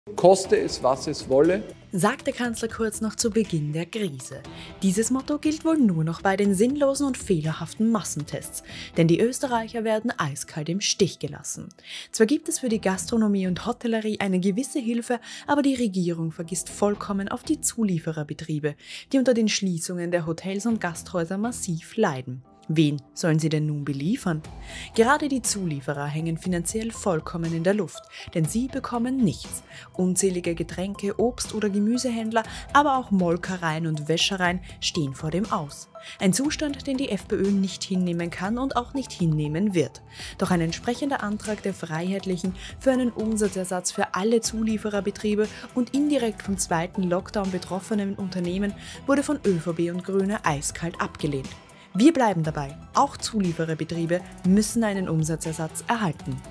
Koste es, was es wolle, sagte Kanzler Kurz noch zu Beginn der Krise. Dieses Motto gilt wohl nur noch bei den sinnlosen und fehlerhaften Massentests, denn die Österreicher werden eiskalt im Stich gelassen. Zwar gibt es für die Gastronomie und Hotellerie eine gewisse Hilfe, aber die Regierung vergisst vollkommen auf die Zuliefererbetriebe, die unter den Schließungen der Hotels und Gasthäuser massiv leiden. Wen sollen sie denn nun beliefern? Gerade die Zulieferer hängen finanziell vollkommen in der Luft, denn sie bekommen nichts. Unzählige Getränke-, Obst- oder Gemüsehändler, aber auch Molkereien und Wäschereien stehen vor dem Aus. Ein Zustand, den die FPÖ nicht hinnehmen kann und auch nicht hinnehmen wird. Doch ein entsprechender Antrag der Freiheitlichen für einen Umsatzersatz für alle Zuliefererbetriebe und indirekt vom zweiten Lockdown betroffenen Unternehmen wurde von ÖVP und Grüne eiskalt abgelehnt. Wir bleiben dabei, auch Zuliefererbetriebe müssen einen Umsatzersatz erhalten.